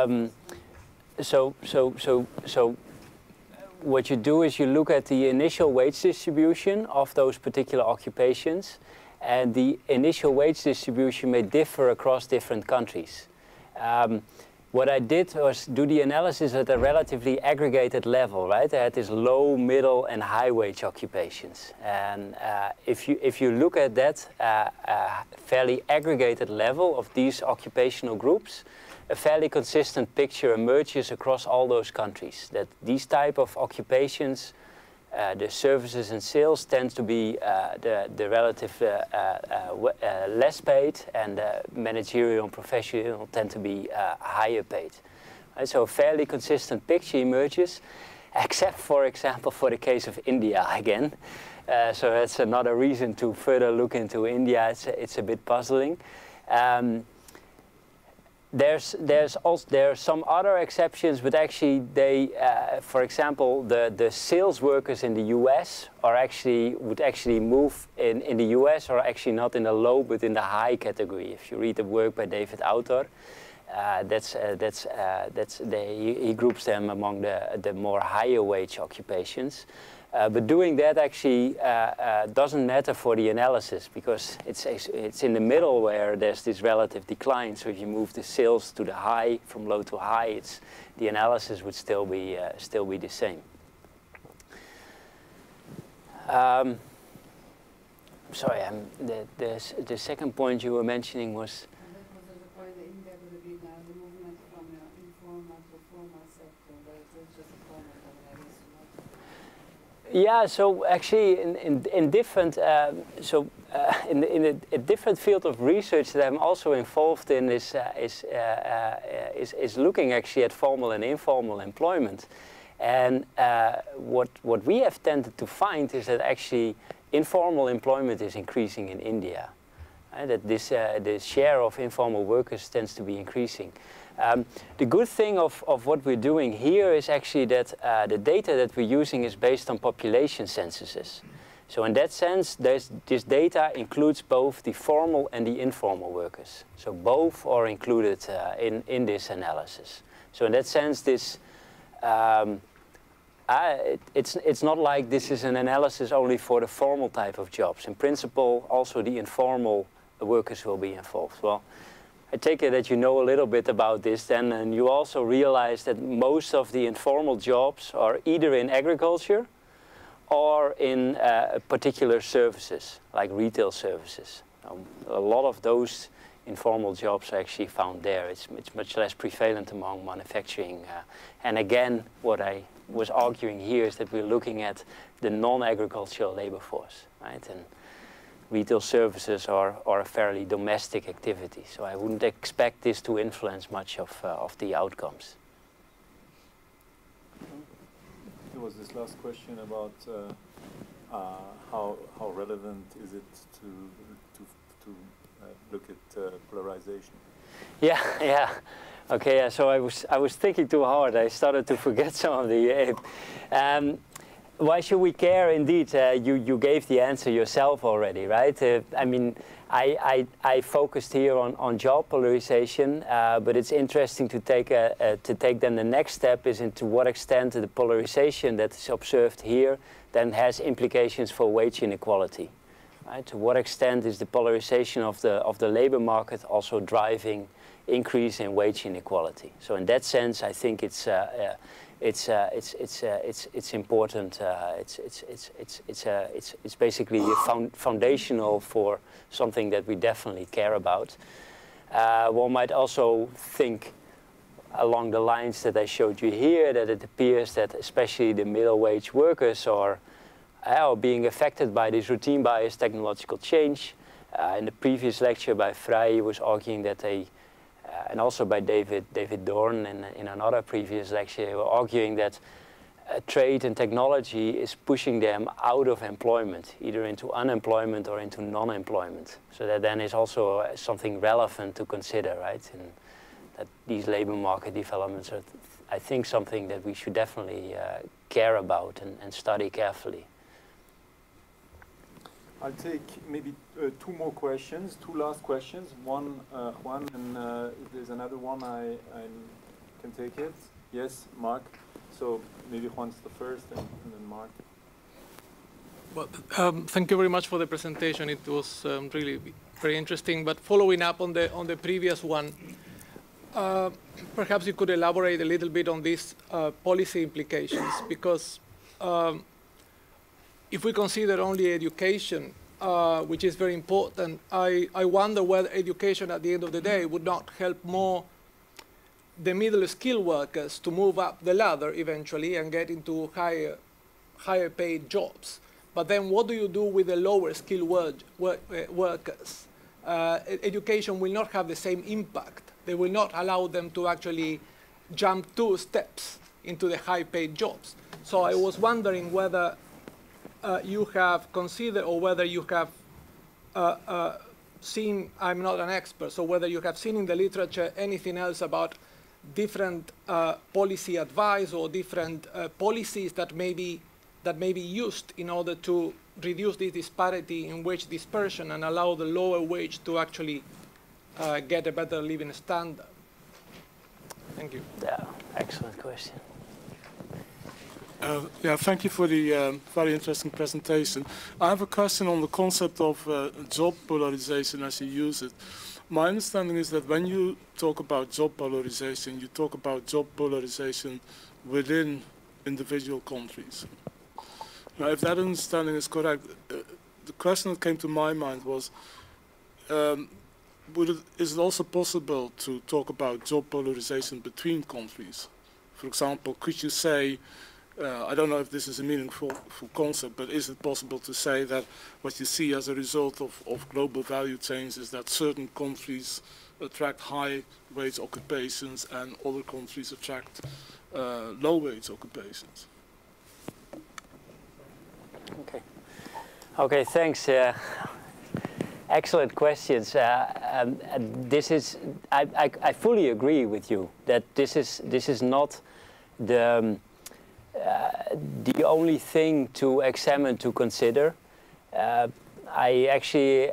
what you do is you look at the initial wage distribution of those particular occupations, and the initial wage distribution may differ across different countries. What I did was do the analysis at a relatively aggregated level, right? I had this low, middle, and high wage occupations. And if you look at that fairly aggregated level of these occupational groups, a fairly consistent picture emerges across all those countries, that these type of occupations, the services and sales tend to be the relative less paid, and managerial and professional tend to be higher paid. Right? So a fairly consistent picture emerges, except, for example, for the case of India again. So that's another reason to further look into India. It's a bit puzzling. There are some other exceptions, but actually they, for example, the sales workers in the US would actually move in the US are actually not in the low but in the high category. If you read the work by David Autor, he groups them among the more higher wage occupations. But doing that actually doesn't matter for the analysis, because it's in the middle where there's this relative decline. So if you move the sales to the high, from low to high, the analysis would still be the same. Sorry, the second point you were mentioning was. Yeah, so actually in different in a different field of research that I'm also involved in is looking actually at formal and informal employment, and what we have tended to find is that actually informal employment is increasing in India, right? That the share of informal workers tends to be increasing. The good thing of what we're doing here is actually that the data that we're using is based on population censuses. So in that sense, this data includes both the formal and the informal workers. So both are included in this analysis. So in that sense, it's not like this is an analysis only for the formal type of jobs. In principle, also the informal workers will be involved. Well, I take it that you know a little bit about this then, and you also realize that most of the informal jobs are either in agriculture or in particular services, like retail services. A lot of those informal jobs are actually found there. It's much less prevalent among manufacturing. And again, what I was arguing here is that we're looking at the non-agricultural labor force, right? And retail services are a fairly domestic activity, so I wouldn't expect this to influence much of the outcomes. There was this last question about how relevant is it to look at polarization? Yeah. Okay. Yeah, so I was thinking too hard. I started to forget some of the. Why should we care? Indeed, you gave the answer yourself already, right? I mean, I focused here on job polarization, but it's interesting to take then the next step is into what extent the polarization that is observed here then has implications for wage inequality. Right? To what extent is the polarization of the labor market also driving increase in wage inequality? So in that sense, I think it's important. It's basically foundational for something that we definitely care about. One might also think along the lines that I showed you here, that it appears that especially the middle wage workers are being affected by this routine bias technological change. In the previous lecture by Vrij, he was arguing that and also by David Dorn in another previous lecture, they were arguing that trade and technology is pushing them out of employment, either into unemployment or into non-employment. So that then is also something relevant to consider, right? And that these labor market developments are, I think, something that we should definitely care about and study carefully. I'll take maybe two more questions, two last questions. One, Juan, and if there's another one, I can take it. Yes, Mark. So maybe Juan's the first, and then Mark. Well, thank you very much for the presentation. It was really very interesting. But following up on the previous one, perhaps you could elaborate a little bit on these policy implications, because if we consider only education, which is very important, I wonder whether education at the end of the day would not help more the middle skilled workers to move up the ladder eventually and get into higher paid jobs. But then what do you do with the lower skilled workers? Education will not have the same impact. They will not allow them to actually jump 2 steps into the high paid jobs. So I was wondering whether you have considered, or whether you have seen, I'm not an expert, so whether you have seen in the literature anything else about different policy advice or different policies that may be used in order to reduce the disparity in wage dispersion and allow the lower wage to actually get a better living standard. Thank you. Yeah, excellent question. Yeah, thank you for the very interesting presentation. I have a question on the concept of job polarization as you use it. My understanding is that when you talk about job polarization, you talk about job polarization within individual countries. Now, if that understanding is correct, the question that came to my mind was, is it also possible to talk about job polarization between countries? For example, could you say, I don't know if this is a meaningful concept, but is it possible to say that what you see as a result of global value chains is that certain countries attract high wage occupations and other countries attract low wage occupations? Okay, thanks. Excellent questions. This is, I fully agree with you that this is not the only thing to examine, to consider. I actually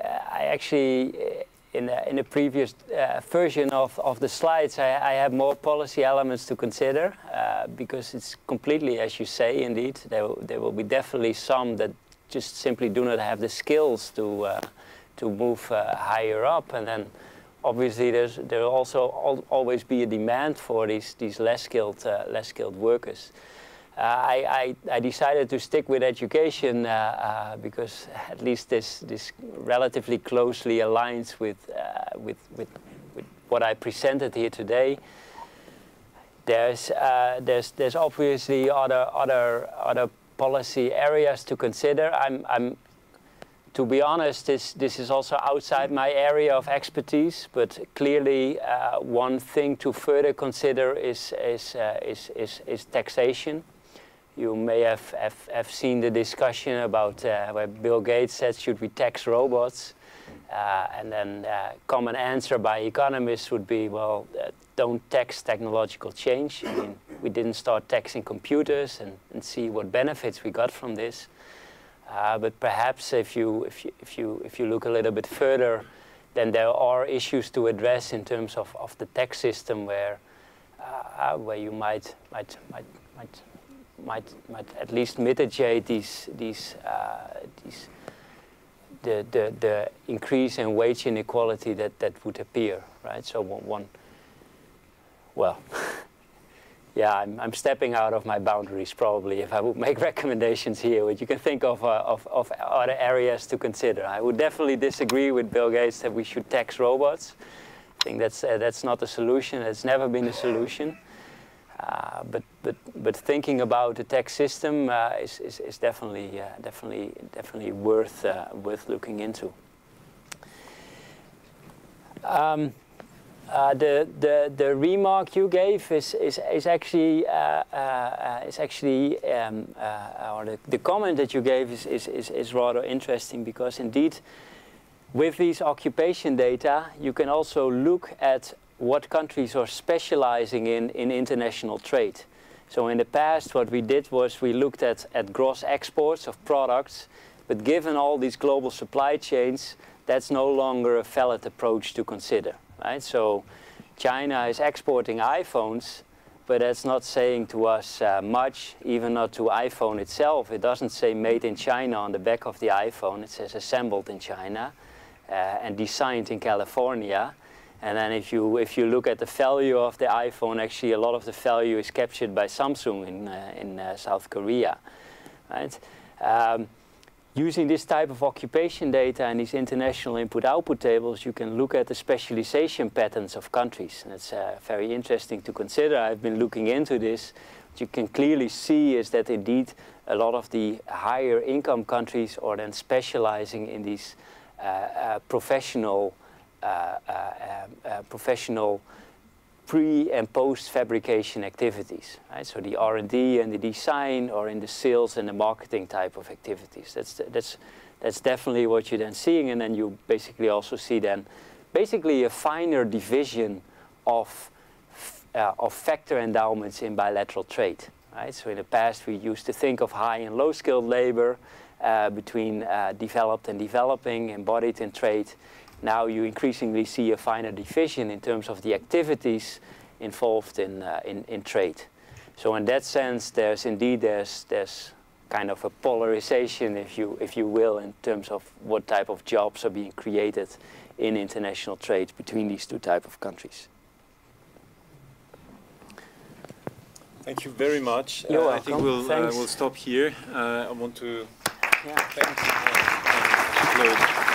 in a previous version of the slides, I have more policy elements to consider because it's completely, as you say, indeed, there will be definitely some that just simply do not have the skills to move higher up, and then obviously there will also always be a demand for these less skilled workers. I decided to stick with education because at least this relatively closely aligns with what I presented here today. There's obviously other policy areas to consider. To be honest, this is also outside my area of expertise, but clearly one thing to further consider is taxation. You may have seen the discussion about where Bill Gates said, should we tax robots? And then common answer by economists would be, well, don't tax technological change. I mean, we didn't start taxing computers and see what benefits we got from this. But perhaps if you look a little bit further, then there are issues to address in terms of the tax system where you might at least mitigate the increase in wage inequality that would appear, right? So well, yeah, I'm stepping out of my boundaries probably if I would make recommendations here, but you can think of other areas to consider. I would definitely disagree with Bill Gates that we should tax robots. I think that's not a solution. It's never been a solution. But thinking about the tax system is definitely worth looking into. The remark you gave is actually or the comment that you gave is rather interesting, because indeed with these occupation data you can also look at what countries are specializing in international trade. So in the past what we did was we looked at gross exports of products, but given all these global supply chains, that's no longer a valid approach to consider, right? So China is exporting iPhones, but that's not saying to us much, even not to iPhone itself. It doesn't say made in China on the back of the iPhone, it says assembled in China and designed in California. And then if you look at the value of the iPhone, actually a lot of the value is captured by Samsung in South Korea, right? Using this type of occupation data and these international input-output tables, you can look at the specialization patterns of countries. And it's very interesting to consider. I've been looking into this. What you can clearly see is that indeed a lot of the higher income countries are then specializing in these professional pre- and post-fabrication activities, right? So the R&D and the design, or in the sales and the marketing type of activities. That's definitely what you're then seeing, and then you basically also see then basically a finer division of factor endowments in bilateral trade, right? So in the past we used to think of high and low skilled labor between developed and developing, embodied in trade. Now you increasingly see a finer division in terms of the activities involved in trade. So in that sense, there's kind of a polarization, if you will, in terms of what type of jobs are being created in international trade between these two types of countries. Thank you very much. You're welcome. I think we'll stop here. I want to thank you.